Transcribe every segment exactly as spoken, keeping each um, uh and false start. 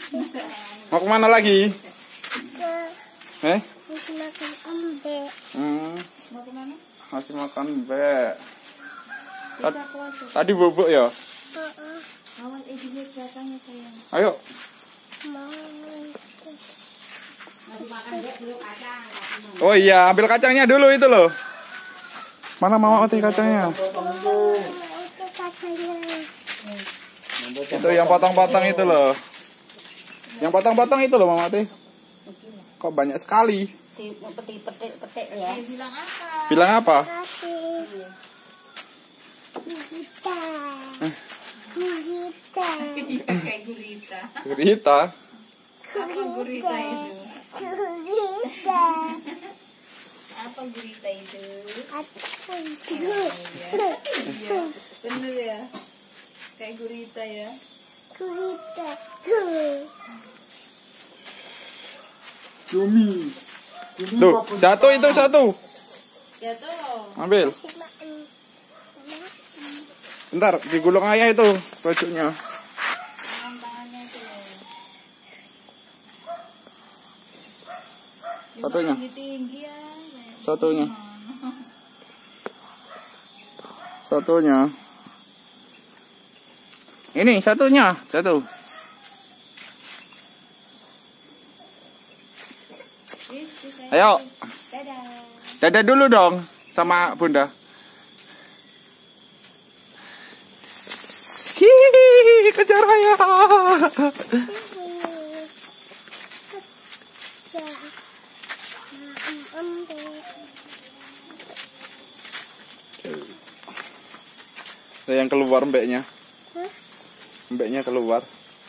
Mau kemana lagi? Ke Eh? makan embe. Hmm, Mau kemana? masih makan bek. Bisa puasa. Tadi bubuk ya? Heeh. Awan edinya kelihatannya sayang. Ayo. Mau. Masih makan bek dulu kacang. Oh iya, ambil kacangnya dulu itu loh. Mana mama otik kacangnya? Itu kacangnya. Itu yang potong-potong itu loh. Yang potong-potong itu loh mama otik. Kok banyak sekali? Petik-petik ya. Bilang apa? Bilang apa? Kasih. Gurita. Gurita. Kayak gurita. Gurita. Apa gurita itu? Gurita. Apa gurita itu? Apa Iya, iya, bener ya. Kayak gurita ya. gurita? Cumi. Tuh, satu itu satu. Jatuh. Ambil. Bentar, digulung ayah itu bajuknya. Tangan-tangannya tuh. Satunya. Tinggi-tinggi ya. Satunya. Satunya. Ini satunya, satu. Ayo. Dadah. Dadah dulu dong sama Bunda. Hihihi, kejar ayah. Ada yang keluar mbeknya. Mbeknya keluar.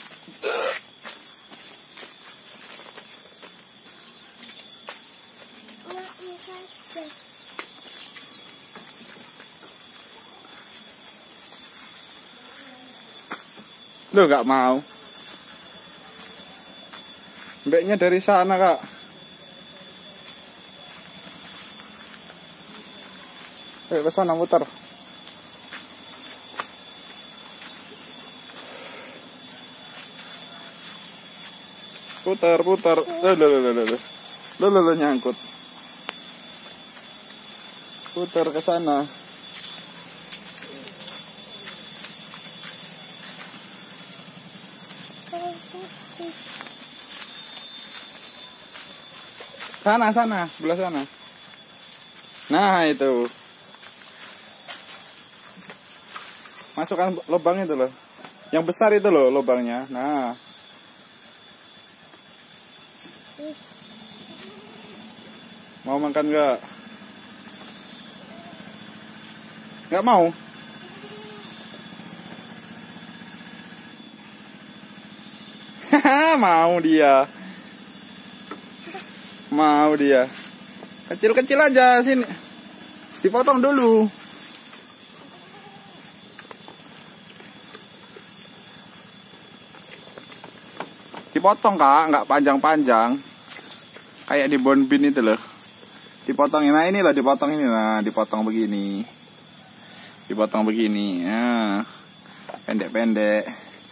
Loh, nggak mau. Mbeknya dari sana, Kak. Ayo ke sana muter. Putar, putar. Loh, loh, loh, loh, loh. Loh, loh, loh, nyangkut. Putar ke sana. Sana, sana, sebelah sana. Nah, itu. Masukkan lubang itu loh. Yang besar itu loh lubangnya. Nah. Mau makan nggak? Nggak mau? Mau dia. Mau dia. Kecil-kecil aja sini. Dipotong dulu. Dipotong, Kak, nggak panjang-panjang. Kayak di bonbin itu loh. Dipotong, nah ini loh, dipotong ini, nah dipotong begini. Dipotong begini. Nah. Pendek-pendek.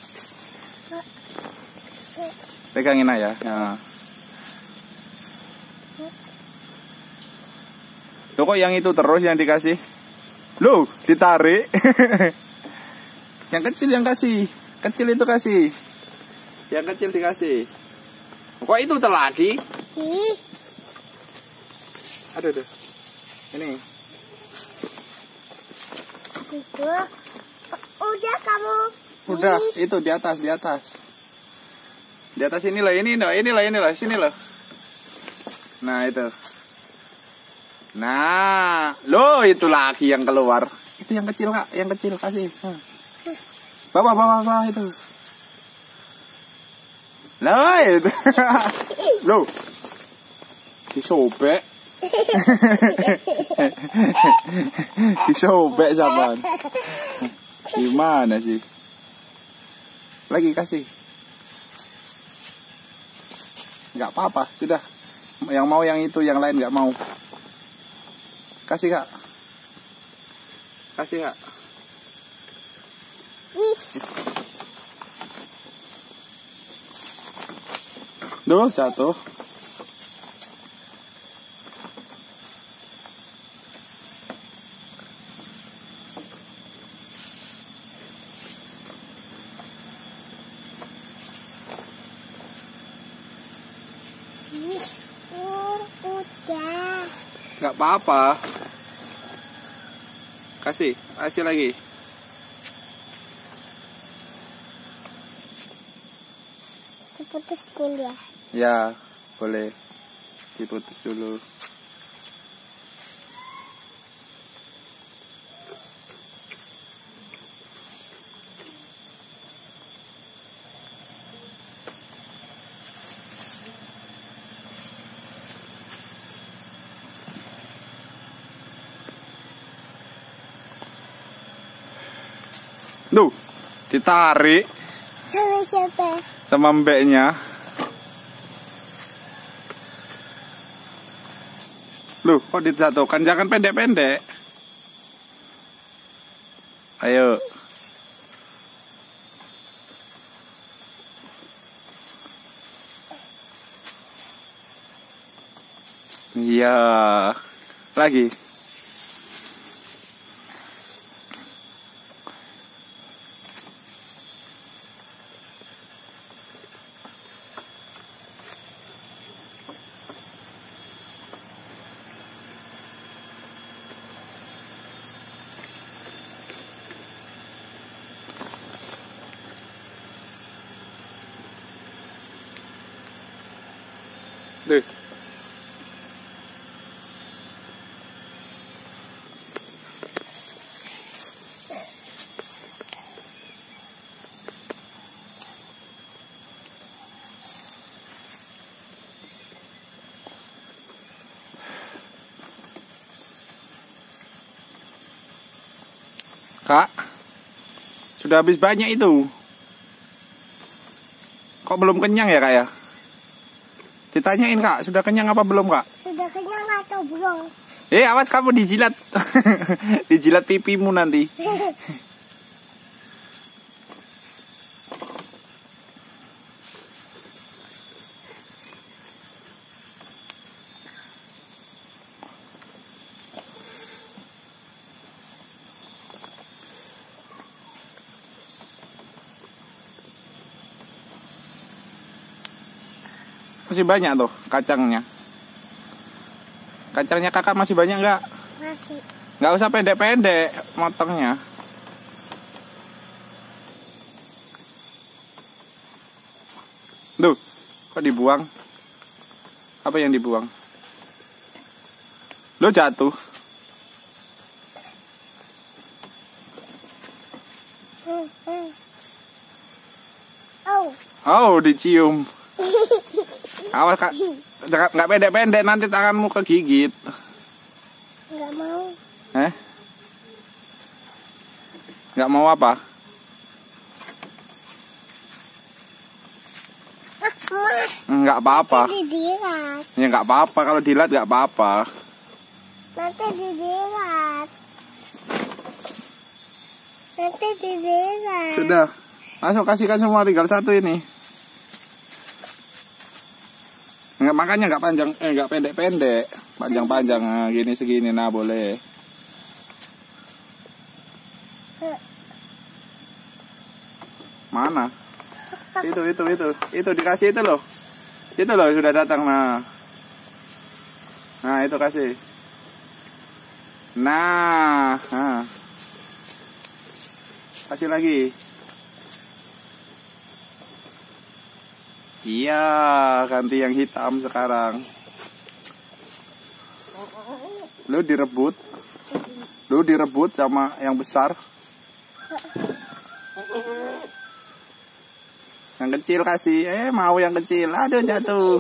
Pegangin aja. Nah. Loh, kok yang itu terus yang dikasih? Loh, ditarik. Yang kecil yang kasih. Kecil itu kasih. Yang kecil dikasih. Kok itu terlagi? Ih, Aduh, aduh. Ini. itu. Udah kamu. Udah, itu di atas, di atas. Di atas ini loh, ini loh, ini loh, ini loh, sini loh. Nah, itu. Nah, loh, itu lagi yang keluar. Itu yang kecil, Kak, yang kecil kasih. Nah. Bawa, bawa, bawa itu. Loh, itu. Loh. Disobek. Disobek saban. Gimana sih? Lagi kasih. Nggak apa-apa, sudah. Yang mau yang itu, yang lain nggak mau. Kasih, Kak. Kasih, Kak. Ih, Duh, jatuh. Ih, uh, udah. Nggak apa-apa. Kasih, kasih lagi. Diputus dulu ya. Ya, boleh. Diputus dulu. Duh, ditarik Sama siapa? sama mbeknya. Loh, kok dijatuhkan? Jangan pendek-pendek. Ayo. Iya. Lagi. Duh. Kak, sudah habis banyak itu. Kok belum kenyang ya, Kak ya? Ditanyain, Kak, sudah kenyang apa belum, Kak? Sudah kenyang atau belum? Eh, awas kamu dijilat. Dijilat pipimu nanti. Masih banyak tuh kacangnya. Kacangnya kakak masih banyak nggak? Masih. Nggak usah pendek-pendek motongnya. Duh, kok dibuang? Apa yang dibuang? Lo jatuh. Hmm, hmm. Oh. Oh, dicium. Awas, Kak. Nggak pendek-pendek, nanti tanganmu kegigit. Nggak mau. Eh? Nggak mau apa? Ah, Nggak apa-apa. nanti didirat. Ya nggak apa-apa, kalau dilat nggak apa-apa. Nanti didirat. Nanti didirat. Sudah. Langsung kasihkan semua, tinggal satu ini. Nggak, makanya nggak panjang, eh nggak pendek-pendek, panjang-panjang, nah, gini segini, nah boleh. Mana? Itu, itu, itu, itu dikasih itu loh, itu loh sudah datang, nah, nah itu kasih, nah, nah. Kasih lagi. Iya, ganti yang hitam sekarang. Lu direbut. Lu direbut sama yang besar. Yang kecil kasih. Eh, mau yang kecil. Aduh, jatuh.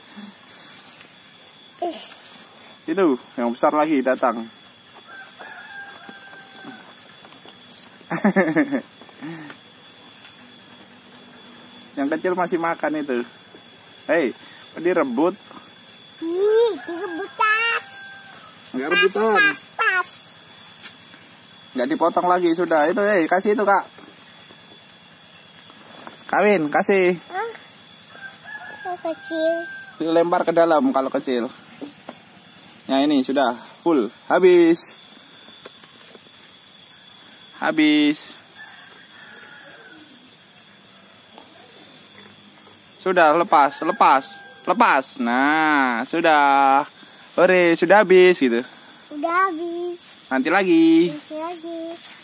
Itu, yang besar lagi datang. Yang kecil masih makan itu. Hei, direbut. Hmm, direbut tas. Enggak rebutan. Tas, tas. Enggak dipotong lagi, sudah. Itu, hei, kasih itu, Kak. Kawin, kasih. Hah? kecil. Lempar ke dalam kalau kecil. Ya ini sudah full. Habis. Habis. Sudah lepas, lepas, lepas. Nah, sudah. Ore, sudah habis gitu. Udah habis. Nanti lagi. Nanti lagi.